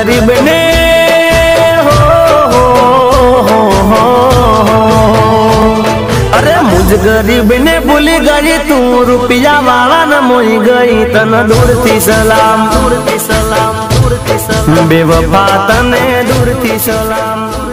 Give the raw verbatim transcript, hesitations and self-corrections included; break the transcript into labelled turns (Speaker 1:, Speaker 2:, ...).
Speaker 1: गरीब ने हो, हो, हो, हो, हो। अरे मुझ गरीब ने भूली गई तू रुपया वाला न मोई गई तन दूर थी सलाम, दूर थी सलाम, दूर थी सलाम, बेवफा तने दूर थी सलाम।